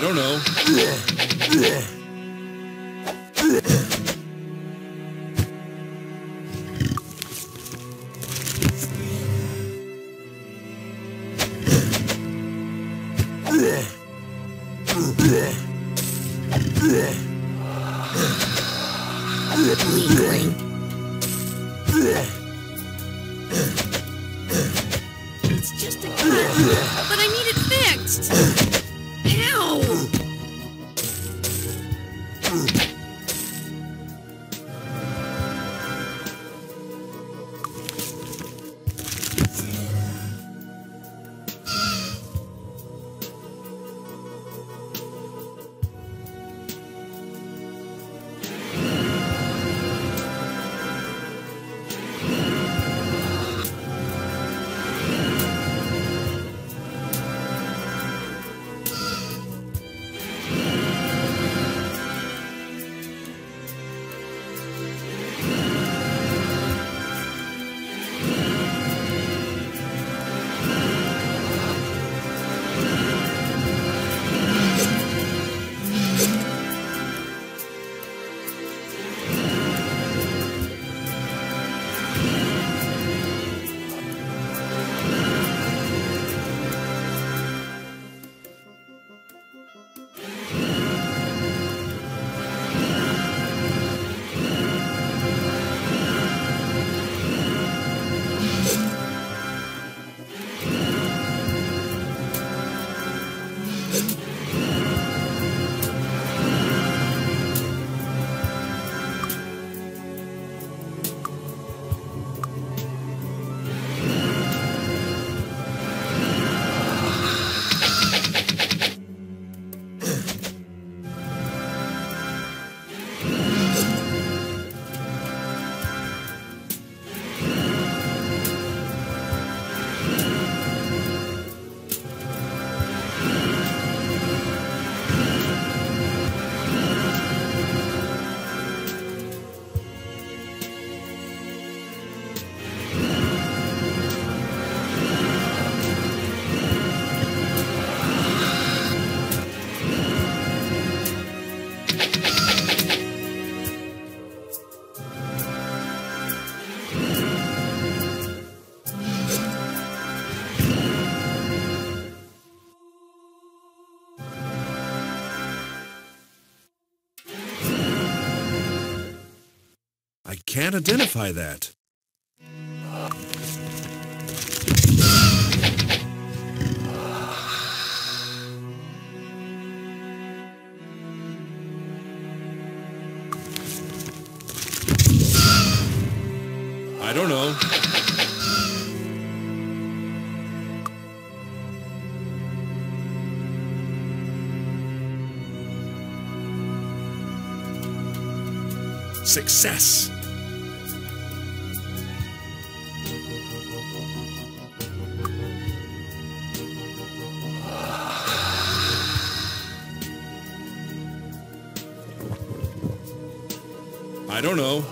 don't know. Weakling. It's just a cut, but I need it fixed. Ow! I can't identify that. I don't know. Success! I don't know.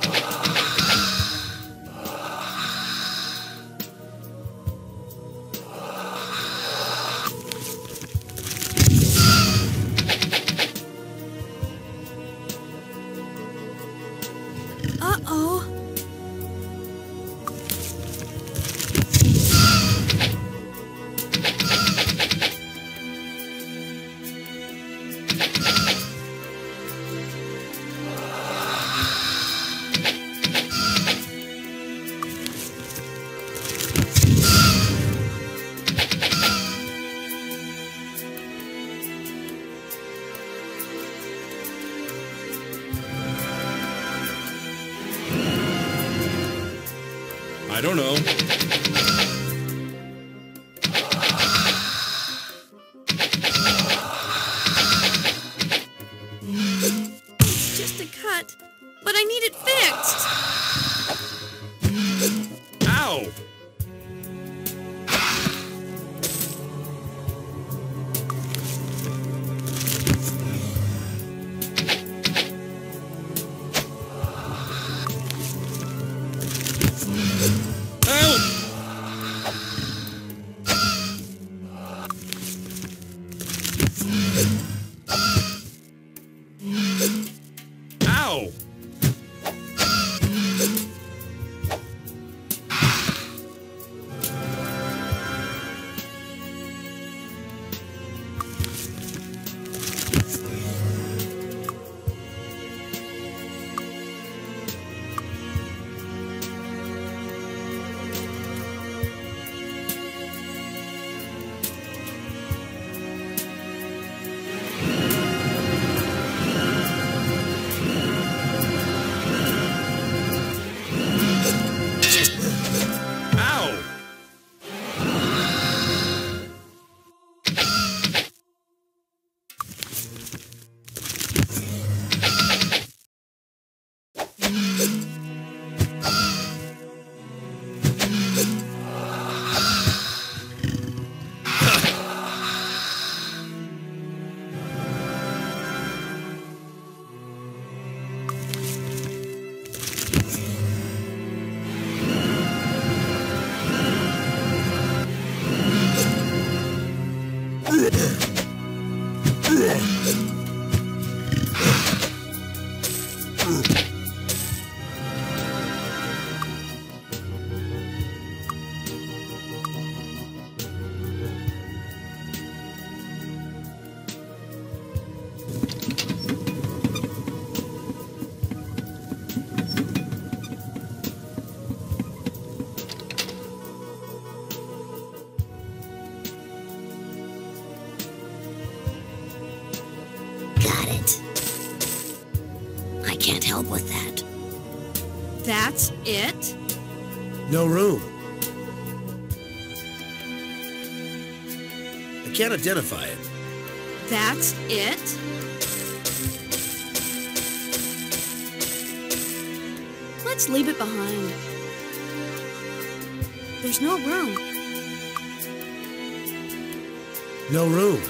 Uh-oh. I don't know. It's just a cut, but I need it fixed. Ow! Got it. I can't help with that. That's it? No room. I can't identify it. That's it? Let's leave it behind. There's no room. No room.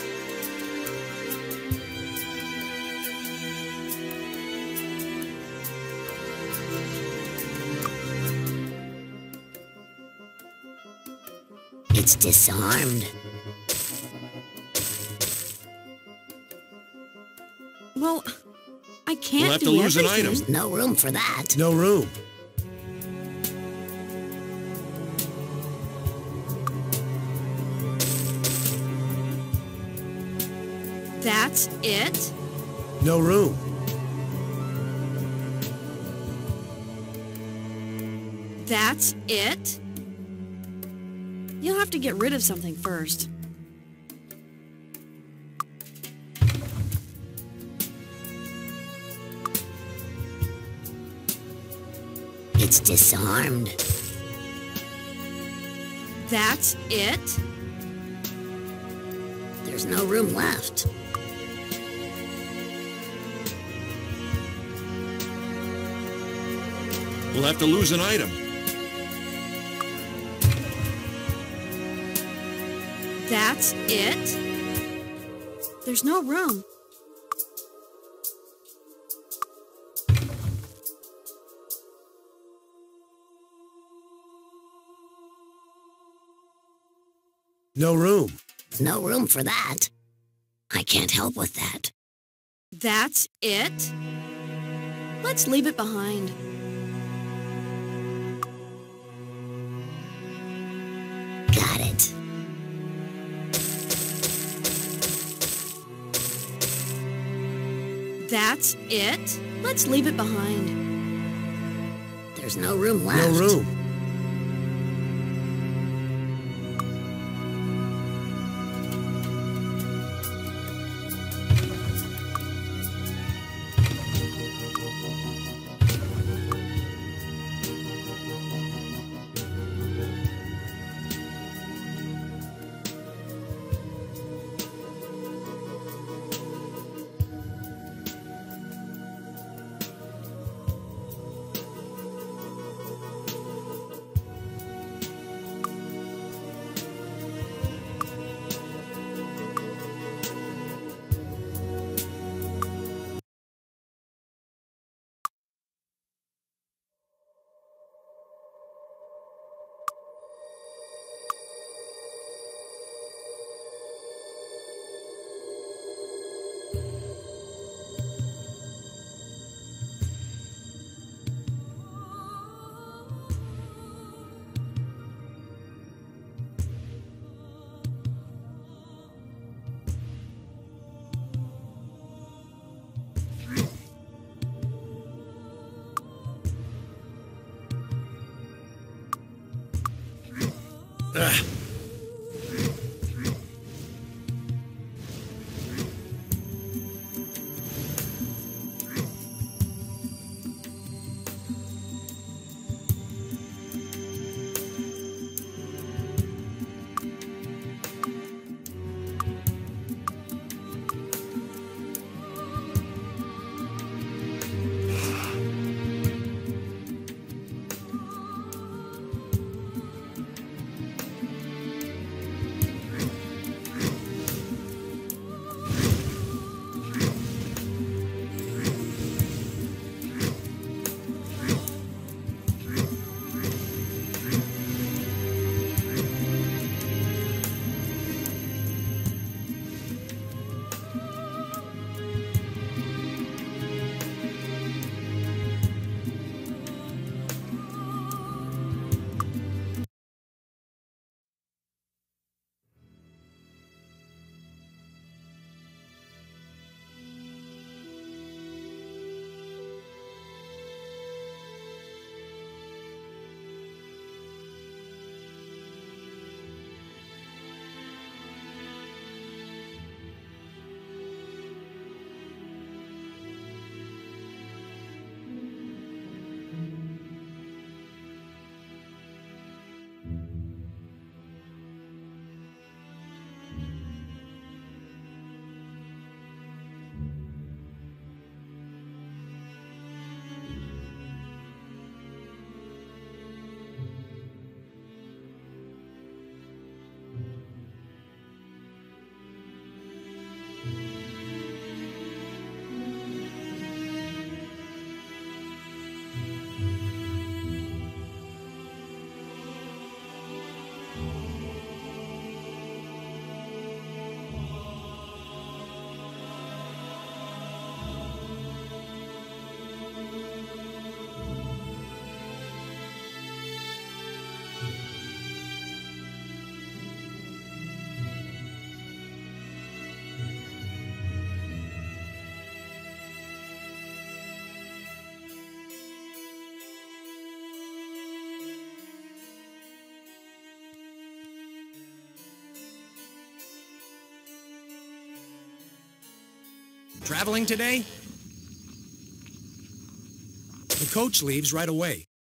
It's disarmed. Well, I can't We'll have to be lose an everything. item. No room for that. No room. That's it? No room. That's it? You'll have to get rid of something first. It's disarmed. That's it? There's no room left. We'll have to lose an item. That's it? There's no room. No room. No room for that. I can't help with that. That's it? Let's leave it behind. Got it. That's it? Let's leave it behind. There's no room left. No room. Traveling today? The coach leaves right away.